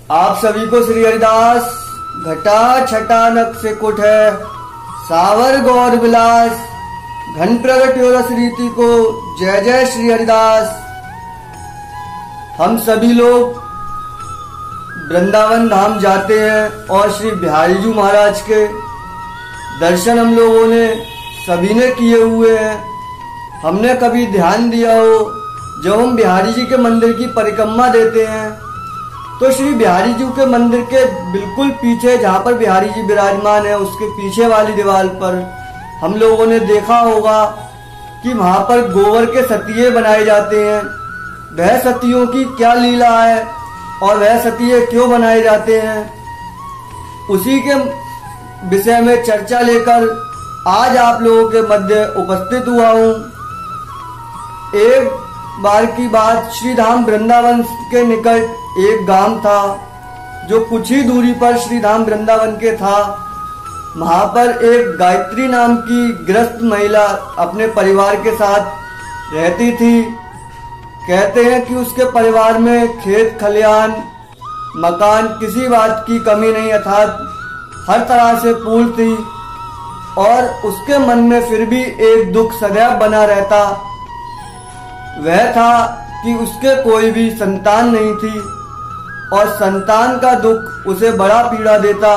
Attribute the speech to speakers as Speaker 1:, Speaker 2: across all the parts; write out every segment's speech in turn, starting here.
Speaker 1: आप सभी को श्री हरिदास घटा छटानक से कुट है सावर गौर विलास घन प्रगट्यो रस रीति को जय जय श्री हरिदास। हम सभी लोग वृंदावन धाम जाते हैं और श्री बिहारी जी महाराज के दर्शन हम लोगों ने सभी ने किए हुए हैं। हमने कभी ध्यान दिया हो, जब हम बिहारी जी के मंदिर की परिक्रमा देते हैं तो श्री बिहारी जी के मंदिर के बिल्कुल पीछे, जहाँ पर बिहारी जी विराजमान है, उसके पीछे वाली दीवार पर हम लोगों ने देखा होगा कि वहाँ पर गोबर के सतिये बनाए जाते हैं। वह सतियों की क्या लीला है और वह सतिये क्यों बनाए जाते हैं, उसी के विषय में चर्चा लेकर आज आप लोगों के मध्य उपस्थित हुआ हूँ। एक बार की बात, श्री धाम वृंदावन के निकट एक गांव था जो कुछ ही दूरी पर श्री धाम वृंदावन के था। वहां पर एक गायत्री नाम की गृहस्थ महिला अपने परिवार के साथ रहती थी। कहते हैं कि उसके परिवार में खेत खलियान मकान किसी बात की कमी नहीं, अर्थात हर तरह से पूर्ण थी। और उसके मन में फिर भी एक दुख सदैव बना रहता, वह था कि उसके कोई भी संतान नहीं थी और संतान का दुख उसे बड़ा पीड़ा देता।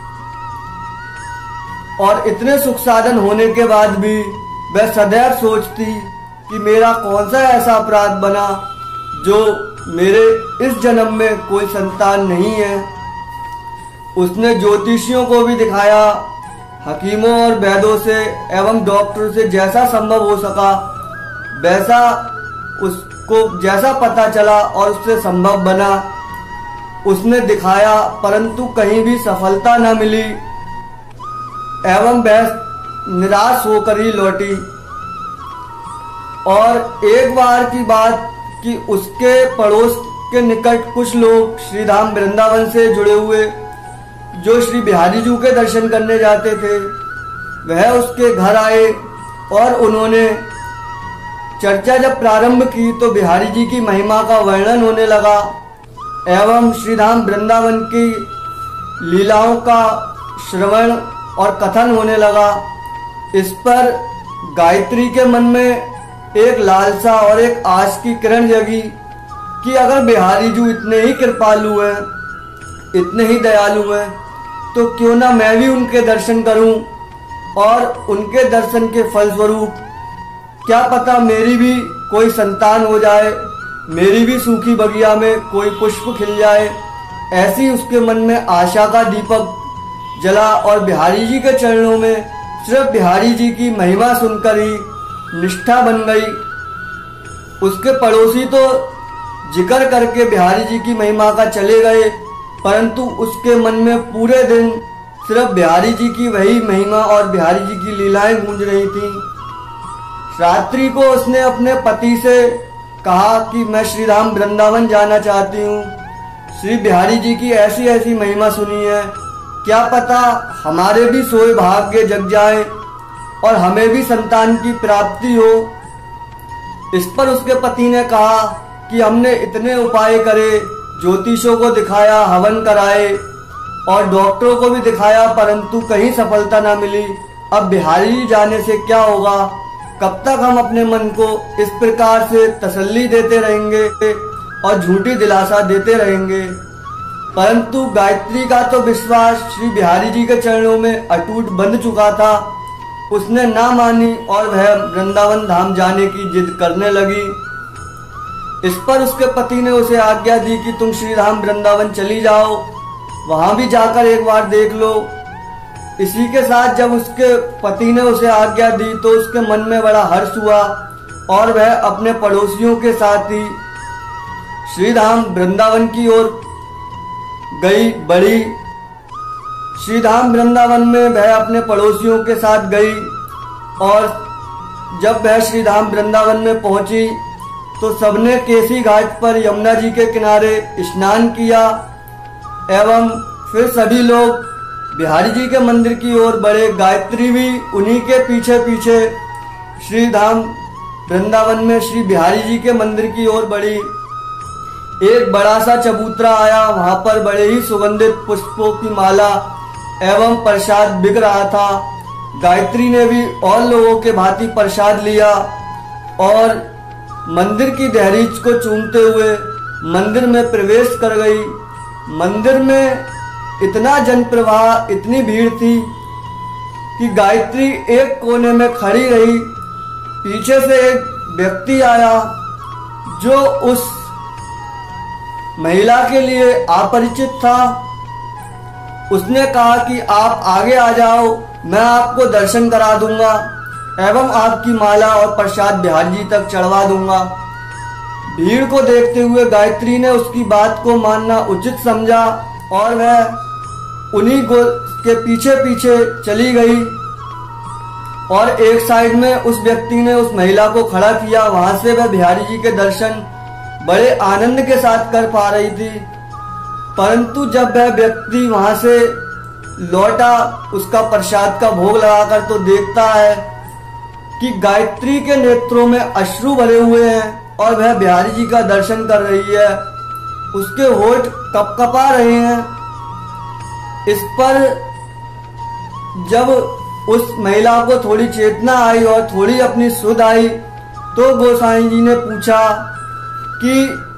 Speaker 1: और इतने सुख साधन होने के बाद भी वह सदैव सोचती कि मेरा कौन सा ऐसा अपराध बना जो मेरे इस जन्म में कोई संतान नहीं है। उसने ज्योतिषियों को भी दिखाया, हकीमों और वैद्यों से एवं डॉक्टरों से जैसा संभव हो सका वैसा उसको जैसा पता चला और उससे संभव बना उसने दिखाया, परंतु कहीं भी सफलता न मिली एवं वह निराश होकर ही लौटी। और एक बार की बात कि उसके पड़ोस के निकट कुछ लोग श्री धाम वृंदावन से जुड़े हुए जो श्री बिहारी जी के दर्शन करने जाते थे, वह उसके घर आए और उन्होंने चर्चा जब प्रारंभ की तो बिहारी जी की महिमा का वर्णन होने लगा एवं श्री धाम वृंदावन की लीलाओं का श्रवण और कथन होने लगा। इस पर गायत्री के मन में एक लालसा और एक आस की किरण जगी कि अगर बिहारी जी इतने ही कृपालु हैं, इतने ही दयालु हैं, तो क्यों ना मैं भी उनके दर्शन करूं और उनके दर्शन के फलस्वरूप क्या पता मेरी भी कोई संतान हो जाए, मेरी भी सूखी बगिया में कोई पुष्प खिल जाए। ऐसी उसके मन में आशा का दीपक जला और बिहारी जी के चरणों में सिर्फ बिहारी जी की महिमा सुनकर ही निष्ठा बन गई। उसके पड़ोसी तो जिक्र करके बिहारी जी की महिमा का चले गए, परंतु उसके मन में पूरे दिन सिर्फ बिहारी जी की वही महिमा और बिहारी जी की लीलाएं गूंज रही थीं। रात्रि को उसने अपने पति से कहा कि मैं श्री धाम वृंदावन जाना चाहती हूँ, श्री बिहारी जी की ऐसी ऐसी महिमा सुनी है, क्या पता हमारे भी सोए भाग्य जग जाए और हमें भी संतान की प्राप्ति हो। इस पर उसके पति ने कहा कि हमने इतने उपाय करे, ज्योतिषों को दिखाया, हवन कराए और डॉक्टरों को भी दिखाया, परंतु कहीं सफलता ना मिली। अब बिहारी जी जाने से क्या होगा, कब तक हम अपने मन को इस प्रकार से तसल्ली देते रहेंगे और झूठी दिलासा देते रहेंगे। परंतु गायत्री का तो विश्वास श्री बिहारी जी के चरणों में अटूट बंध चुका था। उसने ना मानी और वह वृंदावन धाम जाने की जिद करने लगी। इस पर उसके पति ने उसे आज्ञा दी कि तुम श्री धाम वृंदावन चली जाओ, वहां भी जाकर एक बार देख लो। इसी के साथ जब उसके पति ने उसे आज्ञा दी तो उसके मन में बड़ा हर्ष हुआ और वह अपने पड़ोसियों के साथ ही श्री धाम वृंदावन की ओर गई बढ़ी। श्री धाम वृंदावन में वह अपने पड़ोसियों के साथ गई और जब वह श्री धाम वृंदावन में पहुंची तो सबने केसी घाट पर यमुना जी के किनारे स्नान किया एवं फिर सभी लोग बिहारी जी के मंदिर की ओर बढ़े। गायत्री भी उन्हीं के पीछे पीछे श्री धाम वृंदावन में श्री बिहारी जी के मंदिर की ओर बढ़ी। एक बड़ा सा चबूतरा आया। वहां पर बड़े ही सुगंधित पुष्पों की माला एवं प्रसाद बिक रहा था। गायत्री ने भी और लोगों के भांति प्रसाद लिया और मंदिर की दहलीज को चूमते हुए मंदिर में प्रवेश कर गई। मंदिर में इतना जन प्रवाह, इतनी भीड़ थी कि गायत्री एक कोने में खड़ी रही। पीछे से एक व्यक्ति आया जो उस महिला के लिए अपरिचित था। उसने कहा कि आप आगे आ जाओ, मैं आपको दर्शन करा दूंगा एवं आपकी माला और प्रसाद बिहारी जी तक चढ़वा दूंगा। भीड़ को देखते हुए गायत्री ने उसकी बात को मानना उचित समझा और वह उन्हीं के पीछे पीछे चली गई और एक साइड में उस व्यक्ति ने उस महिला को खड़ा किया। वहां से वह बिहारी जी के दर्शन बड़े आनंद के साथ कर पा रही थी। परंतु जब वह व्यक्ति वहां से लौटा उसका प्रसाद का भोग लगाकर, तो देखता है कि गायत्री के नेत्रों में अश्रु भरे हुए हैं और वह बिहारी जी का दर्शन कर रही है। उसके होठ कपकपा रहे हैं। इस पर जब उस महिला को थोड़ी चेतना आई और थोड़ी अपनी सुध आई, तो गोसाई जी ने पूछा कि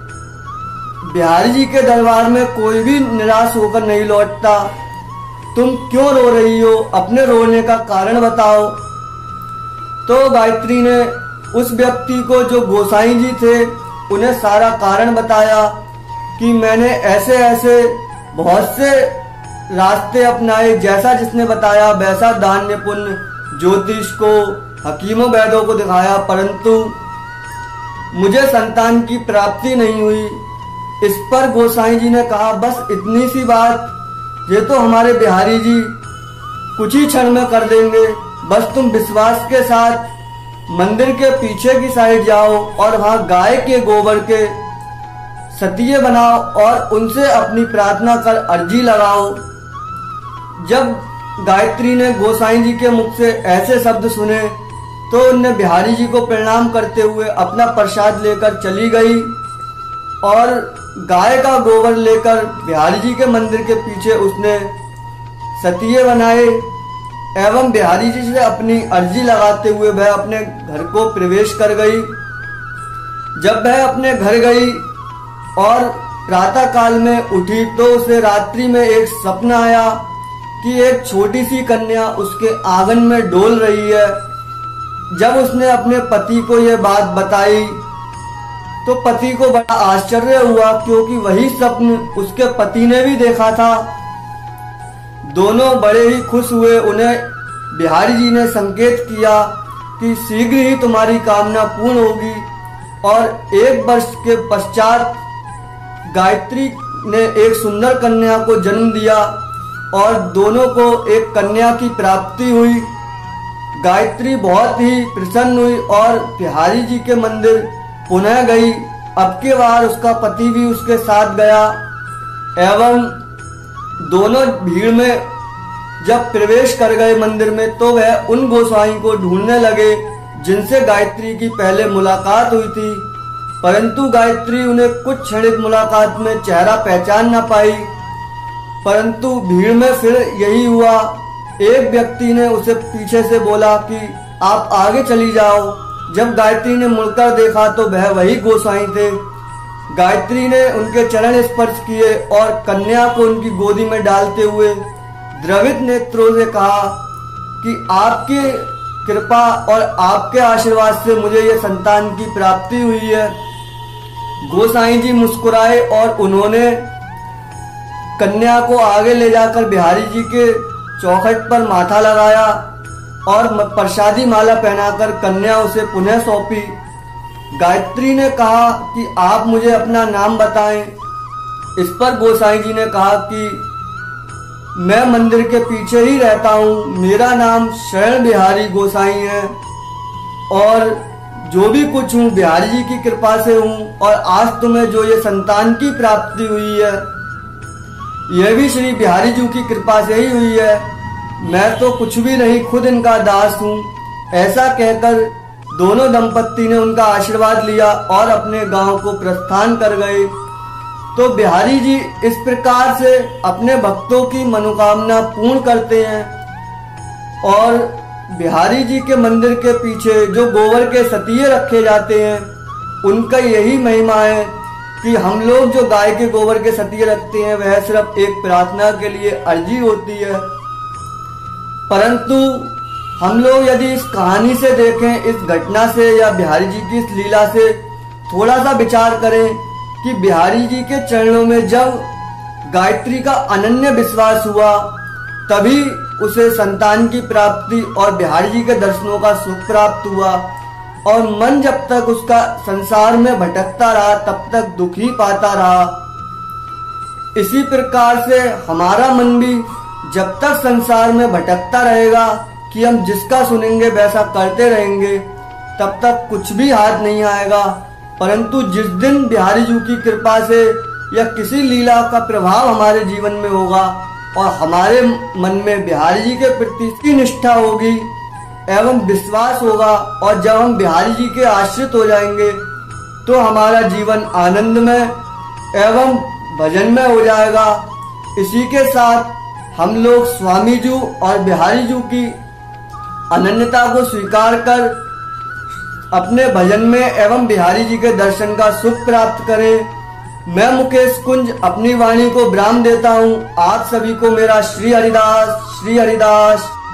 Speaker 1: बिहारी जी के दरबार में कोई भी निराश होकर नहीं लौटता, तुम क्यों रो रही हो? अपने रोने का कारण बताओ। तो गायत्री ने उस व्यक्ति को, जो गोसाई जी थे, उन्हें सारा कारण बताया कि मैंने ऐसे ऐसे बहुत से रास्ते अपनाए, जैसा जिसने बताया वैसा दान पुण्य, ज्योतिष को, हकीमों वैद्यों को दिखाया, परंतु मुझे संतान की प्राप्ति नहीं हुई। इस पर गोसाई जी ने कहा, बस इतनी सी बात, ये तो हमारे बिहारी जी कुछ ही क्षण में कर देंगे। बस तुम विश्वास के साथ मंदिर के पीछे की साइड जाओ और वहां गाय के गोबर के सतिये बनाओ और उनसे अपनी प्रार्थना कर अर्जी लगाओ। जब गायत्री ने गोसाई जी के मुख से ऐसे शब्द सुने, तो उनने बिहारी जी को प्रणाम करते हुए अपना प्रसाद लेकर चली गई और गाय का गोबर लेकर बिहारी जी के मंदिर के पीछे उसने सतिये बनाए एवं बिहारी जी से अपनी अर्जी लगाते हुए वह अपने घर को प्रवेश कर गई। जब वह अपने घर गई और प्रातः काल में उठी, तो उसे रात्रि में एक सपना आया कि एक छोटी सी कन्या उसके आंगन में डोल रही है। जब उसने अपने पति को यह बात बताई, तो पति को बड़ा आश्चर्य हुआ, क्योंकि वही स्वप्न उसके पति ने भी देखा था। दोनों बड़े ही खुश हुए। उन्हें बिहारी जी ने संकेत किया कि शीघ्र ही तुम्हारी कामना पूर्ण होगी और 1 वर्ष के पश्चात गायत्री ने एक सुंदर कन्या को जन्म दिया और दोनों को एक कन्या की प्राप्ति हुई। गायत्री बहुत ही प्रसन्न हुई और बिहारी जी के मंदिर पुनः गई। अब के बार उसका पति भी उसके साथ गया एवं दोनों भीड़ में जब प्रवेश कर गए मंदिर में, तो वह उन गोसाई को ढूंढने लगे जिनसे गायत्री की पहले मुलाकात हुई थी। परंतु गायत्री उन्हें कुछ क्षणिक मुलाकात में चेहरा पहचान न पाई। परंतु भीड़ में फिर यही हुआ। एक व्यक्ति ने उसे पीछे से बोला कि आप आगे चली जाओ। जब गायत्री ने मुड़कर देखा, तो वह वही गोसाई थे। गायत्री ने उनके चरण स्पर्श किए और कन्या को उनकी गोदी में डालते हुए द्रवित नेत्रों से कहा कि आपकी कृपा और आपके आशीर्वाद से मुझे ये संतान की प्राप्ति हुई है। गोसाई जी मुस्कुराए और उन्होंने कन्या को आगे ले जाकर बिहारी जी के चौखट पर माथा लगाया और प्रसादी माला पहनाकर कन्या उसे पुनः सौंपी। गायत्री ने कहा कि आप मुझे अपना नाम बताएं। इस पर गोसाई जी ने कहा कि मैं मंदिर के पीछे ही रहता हूँ, मेरा नाम शरण बिहारी गोसाई है और जो भी कुछ हूँ बिहारी जी की कृपा से हूँ, और आज तुम्हें जो ये संतान की प्राप्ति हुई है यह भी श्री बिहारी जी की कृपा से ही हुई है। मैं तो कुछ भी नहीं, खुद इनका दास हूँ। ऐसा कहकर दोनों दंपत्ति ने उनका आशीर्वाद लिया और अपने गांव को प्रस्थान कर गए। तो बिहारी जी इस प्रकार से अपने भक्तों की मनोकामना पूर्ण करते हैं। और बिहारी जी के मंदिर के पीछे जो गोबर के सतिये रखे जाते हैं, उनका यही महिमा है कि हम लोग जो गाय के गोबर के सतिये रखते हैं वह सिर्फ एक प्रार्थना के लिए अर्जी होती है। परंतु हम लोग यदि इस कहानी से देखें, इस घटना से या बिहारी जी की इस लीला से थोड़ा सा विचार करें कि बिहारी जी के चरणों में जब गायत्री का अनन्य विश्वास हुआ तभी उसे संतान की प्राप्ति और बिहारी जी के दर्शनों का सुख प्राप्त हुआ। और मन जब तक उसका संसार में भटकता रहा तब तक दुख ही पाता रहा। इसी प्रकार से हमारा मन भी जब तक संसार में भटकता रहेगा कि हम जिसका सुनेंगे वैसा करते रहेंगे, तब तक कुछ भी हाथ नहीं आएगा। परंतु जिस दिन बिहारी जी की कृपा से या किसी लीला का प्रभाव हमारे जीवन में होगा और हमारे मन में बिहारी जी के प्रति की निष्ठा होगी एवं विश्वास होगा, और जब हम बिहारी जी के आश्रित हो जाएंगे तो हमारा जीवन आनंदमय एवं भजनमय हो जाएगा। इसी के साथ हम लोग स्वामी जी और बिहारी जी की अनन्यता को स्वीकार कर अपने भजन में एवं बिहारी जी के दर्शन का सुख प्राप्त करें। मैं मुकेश कुंज अपनी वाणी को विराम देता हूँ। आप सभी को मेरा श्री हरिदास।